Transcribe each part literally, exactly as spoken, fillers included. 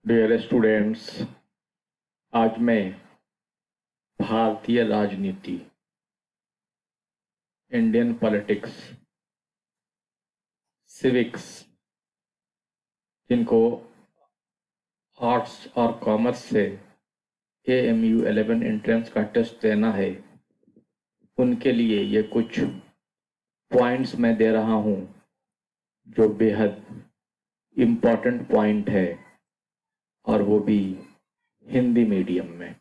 Dear students, आज मैं भारतीय राजनीति, इंडियन पॉलिटिक्स, सिविक्स, जिनको आर्ट्स और कॉमर्स से A M U eleven entrance का टेस्ट देना है, उनके लिए ये कुछ पॉइंट्स मैं दे रहा हूँ जो बेहद इम्पॉर्टेंट पॉइंट है, और वो भी हिंदी मीडियम में।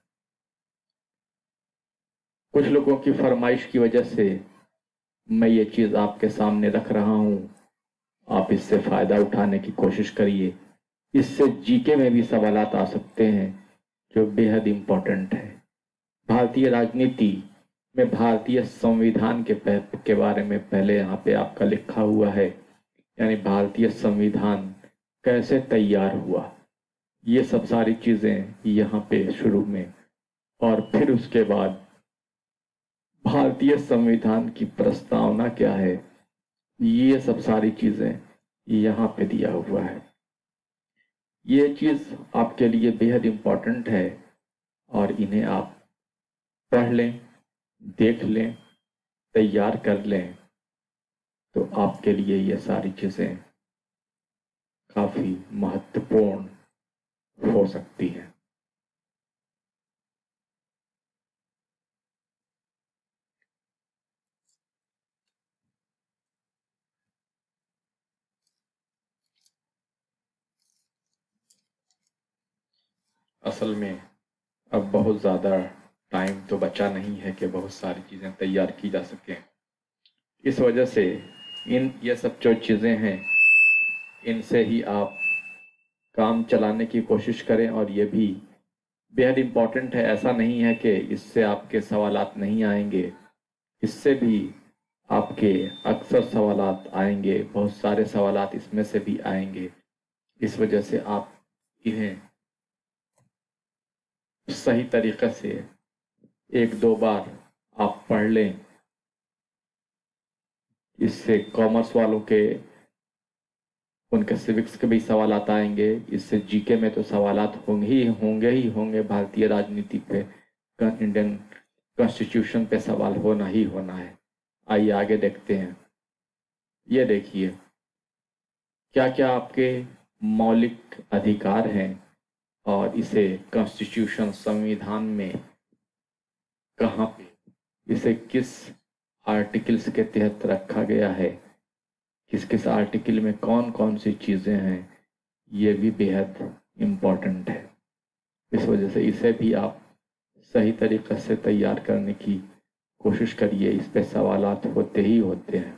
कुछ लोगों की फरमाइश की वजह से मैं ये चीज़ आपके सामने रख रहा हूँ। आप इससे फ़ायदा उठाने की कोशिश करिए। इससे जीके में भी सवालात आ सकते हैं जो बेहद इम्पोर्टेंट है। भारतीय राजनीति में भारतीय संविधान के के बारे में पहले यहाँ पे आपका लिखा हुआ है, यानी भारतीय संविधान कैसे तैयार हुआ, ये सब सारी चीज़ें यहाँ पे शुरू में, और फिर उसके बाद भारतीय संविधान की प्रस्तावना क्या है, ये सब सारी चीज़ें यहाँ पे दिया हुआ है। ये चीज़ आपके लिए बेहद इम्पोर्टेंट है और इन्हें आप पढ़ लें, देख लें, तैयार कर लें, तो आपके लिए ये सारी चीज़ें काफ़ी महत्वपूर्ण हो सकती हैं। असल में अब बहुत ज़्यादा टाइम तो बचा नहीं है कि बहुत सारी चीज़ें तैयार की जा सकें। इस वजह से इन ये सब जो चीज़ें हैं, इनसे ही आप काम चलाने की कोशिश करें। और ये भी बेहद इम्पॉर्टेंट है, ऐसा नहीं है कि इससे आपके सवालात नहीं आएंगे, इससे भी आपके अक्सर सवालात आएंगे, बहुत सारे सवालात इसमें से भी आएंगे। इस वजह से आप इन्हें सही तरीक़े से एक दो बार आप पढ़ लें। इससे कॉमर्स वालों के उनके सिविक्स के भी सवालात आएंगे, इससे जीके में तो सवालात होंगे ही होंगे ही होंगे। भारतीय राजनीति पे, इंडियन कॉन्स्टिट्यूशन पे सवाल होना ही होना है। आइए आगे देखते हैं। ये देखिए, क्या क्या आपके मौलिक अधिकार हैं और इसे कॉन्स्टिट्यूशन संविधान में कहाँ पे, इसे किस आर्टिकल्स के तहत रखा गया है, किस किस आर्टिकल में कौन कौन सी चीज़ें हैं, ये भी बेहद इम्पोर्टेंट है। इस वजह से इसे भी आप सही तरीक़े से तैयार करने की कोशिश करिए। इस पे सवालात होते ही होते हैं।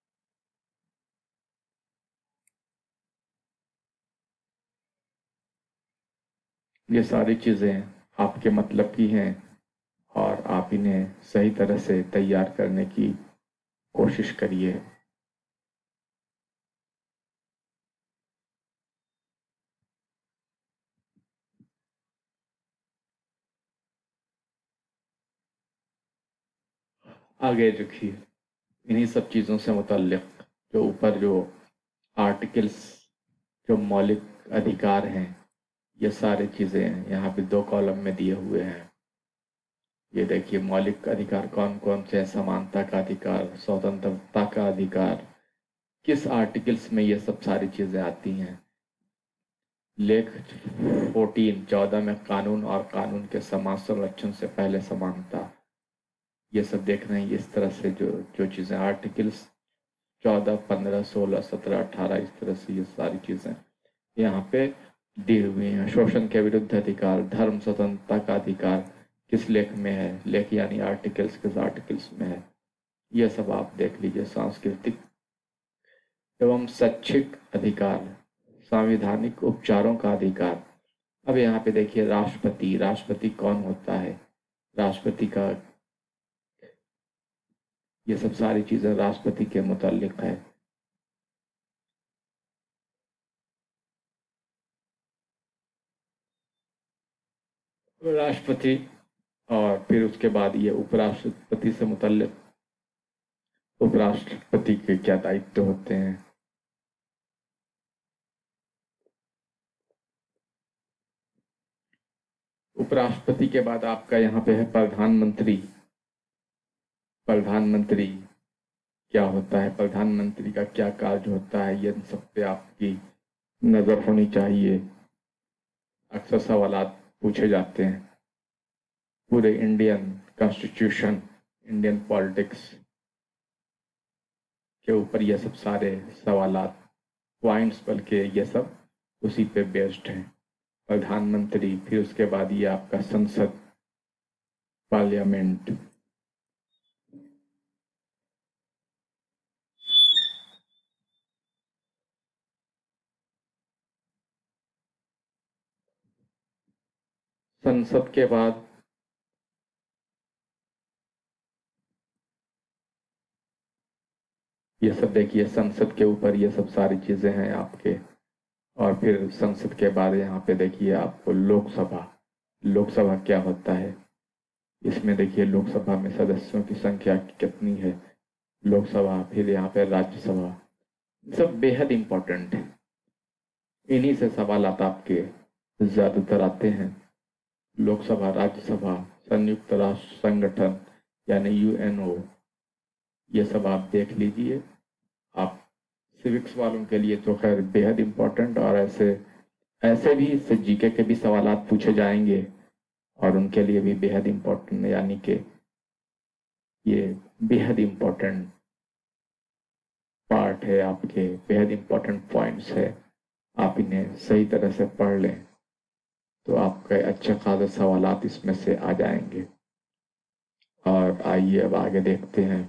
ये सारी चीज़ें आपके मतलब की हैं और आप इन्हें सही तरह से तैयार करने की कोशिश करिए। आगे देखिए, इन्हीं सब चीज़ों से मुतल्लिक जो ऊपर जो आर्टिकल्स, जो मौलिक अधिकार हैं, ये सारी चीज़ें यहाँ पे दो कॉलम में दिए हुए हैं। ये देखिए, मौलिक अधिकार कौन कौन से हैं। समानता का अधिकार, स्वतंत्रता का अधिकार, किस आर्टिकल्स में ये सब सारी चीज़ें आती हैं। लेख फोर्टीन चौदह में कानून और कानून के समाज संरक्षण से पहले समानता, ये सब देख रहे हैं। इस तरह से जो जो चीज़ें आर्टिकल्स चौदह पंद्रह सोलह सत्रह अठारह, इस तरह से ये सारी चीज़ें यहाँ पे दी हुई हैं। शोषण के विरुद्ध अधिकार, धर्म स्वतंत्रता का अधिकार किस लेख में है, लेख यानी आर्टिकल्स किस आर्टिकल्स में है, ये सब आप देख लीजिए। सांस्कृतिक एवं शैक्षिक अधिकार, संवैधानिक उपचारों का अधिकार। अब यहाँ पे देखिए, राष्ट्रपति, राष्ट्रपति कौन होता है, राष्ट्रपति का, ये सब सारी चीज़ें राष्ट्रपति के मुतालिक है। राष्ट्रपति, और फिर उसके बाद ये उपराष्ट्रपति से मुतल्लिक उपराष्ट्रपति के क्या दायित्व होते हैं। उपराष्ट्रपति के बाद आपका यहाँ पे है प्रधानमंत्री। प्रधानमंत्री क्या होता है, प्रधानमंत्री का क्या कार्य होता है, ये सब पे आपकी नजर होनी चाहिए। अक्सर सवालात पूछे जाते हैं। पूरे इंडियन कॉन्स्टिट्यूशन, इंडियन पॉलिटिक्स के ऊपर ये सब सारे सवालात, पॉइंट्स, बल्कि ये सब उसी पे बेस्ड हैं। प्रधानमंत्री, फिर उसके बाद ये आपका संसद, पार्लियामेंट। संसद के बाद ये सब देखिए, संसद के ऊपर ये सब सारी चीजें हैं आपके। और फिर संसद के बाद यहाँ पे देखिए आपको लोकसभा। लोकसभा क्या होता है, इसमें देखिए लोकसभा में सदस्यों की संख्या कितनी है, लोकसभा। फिर यहाँ पे राज्यसभा, सब बेहद इंपॉर्टेंट है। इन्हीं से सवाल आता आपके ज्यादातर आते हैं। लोकसभा, राज्यसभा, संयुक्त राष्ट्र संगठन यानी यूएनओ, ये सब आप देख लीजिए। आप सिविक्स वालों के लिए तो खैर बेहद इंपॉर्टेंट, और ऐसे ऐसे भी इससे जीके के भी सवालात पूछे जाएंगे और उनके लिए भी बेहद इंपॉर्टेंट, यानी कि ये बेहद इंपॉर्टेंट पार्ट है आपके, बेहद इंपॉर्टेंट पॉइंट्स है। आप इन्हें सही तरह से पढ़ लें तो आपके अच्छे खासे सवालात इसमें से आ जाएंगे। और आइए अब आगे देखते हैं।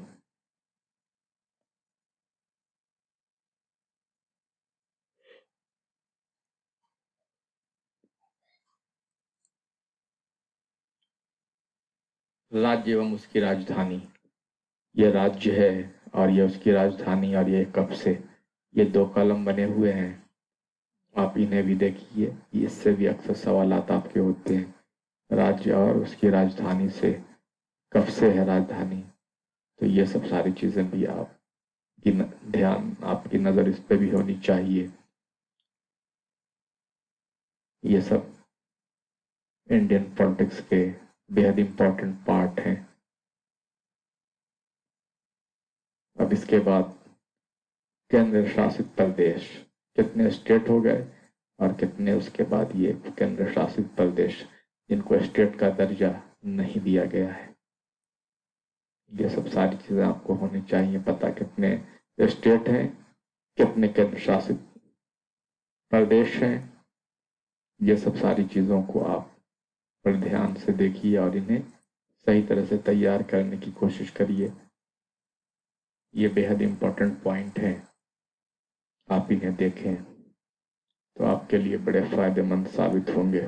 राज्य एवं उसकी राजधानी, ये राज्य है और ये उसकी राजधानी, और ये कब से, ये दो कॉलम बने हुए हैं। आप इन्हें भी देखिए, इससे भी अक्सर सवालात आपके होते हैं। राज्य और उसकी राजधानी से, कब से है राजधानी, तो ये सब सारी चीजें भी आप की ध्यान, आपकी नजर इस पे भी होनी चाहिए। ये सब इंडियन पॉलिटिक्स के बेहद इंपॉर्टेंट पार्ट हैं। अब इसके बाद केंद्र शासित प्रदेश, कितने स्टेट हो गए और कितने उसके बाद ये केंद्र शासित प्रदेश जिनको स्टेट का दर्जा नहीं दिया गया है। ये सब सारी चीजें आपको होनी चाहिए पता, कितने स्टेट हैं, कितने केंद्र शासित प्रदेश हैं। ये सब सारी चीजों को आप पर ध्यान से देखिए और इन्हें सही तरह से तैयार करने की कोशिश करिए। ये बेहद इंपॉर्टेंट पॉइंट है, आप इन्हें देखें तो आपके लिए बड़े फायदेमंद साबित होंगे।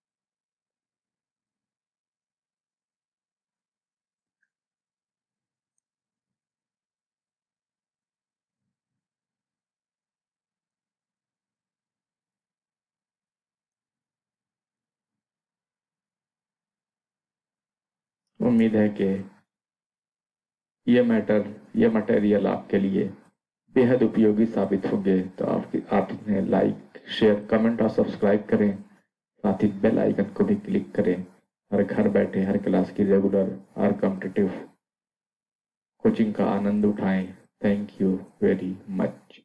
उम्मीद है कि ये मैटर, ये मटेरियल आपके लिए बेहद उपयोगी साबित होंगे। तो आप आप इन्हें लाइक, शेयर, कमेंट और सब्सक्राइब करें। साथ ही बेल आइकन को भी क्लिक करें और घर बैठे हर क्लास की रेगुलर और कॉम्पिटिटिव कोचिंग का आनंद उठाएं। Thank you very much.